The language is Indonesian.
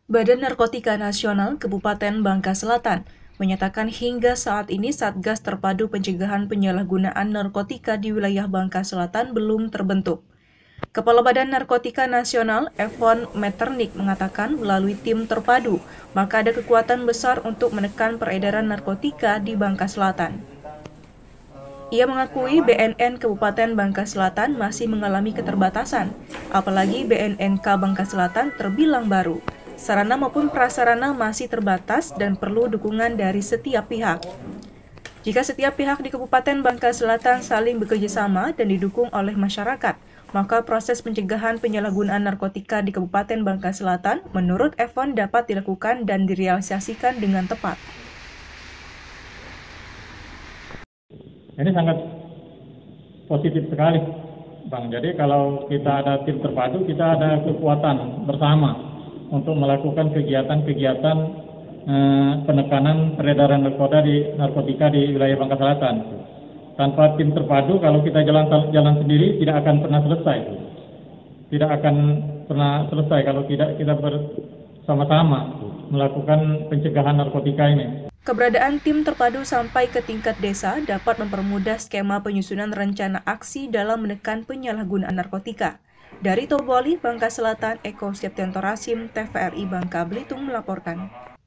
Badan Narkotika Nasional Kabupaten Bangka Selatan menyatakan hingga saat ini Satgas Terpadu Pencegahan Penyalahgunaan Narkotika di wilayah Bangka Selatan belum terbentuk. Kepala Badan Narkotika Nasional, Evon Meternik, mengatakan melalui tim terpadu, maka ada kekuatan besar untuk menekan peredaran narkotika di Bangka Selatan. Ia mengakui BNN Kabupaten Bangka Selatan masih mengalami keterbatasan, apalagi BNNK Bangka Selatan terbilang baru. Sarana maupun prasarana masih terbatas dan perlu dukungan dari setiap pihak. Jika setiap pihak di Kabupaten Bangka Selatan saling bekerja sama dan didukung oleh masyarakat, maka proses pencegahan penyalahgunaan narkotika di Kabupaten Bangka Selatan menurut Evon dapat dilakukan dan direalisasikan dengan tepat. Ini sangat positif sekali, Bang. Jadi kalau kita ada tim terpadu, kita ada kekuatan bersama untuk melakukan kegiatan-kegiatan penekanan peredaran narkotika di wilayah Bangka Selatan. Tanpa tim terpadu, kalau kita jalan sendiri tidak akan pernah selesai. Tidak akan pernah selesai kalau tidak kita bersama-sama melakukan pencegahan narkotika ini. Keberadaan tim terpadu sampai ke tingkat desa dapat mempermudah skema penyusunan rencana aksi dalam menekan penyalahgunaan narkotika. Dari Toboli, Bangka Selatan, Eko Septianto Rasim, TVRI Bangka Belitung melaporkan.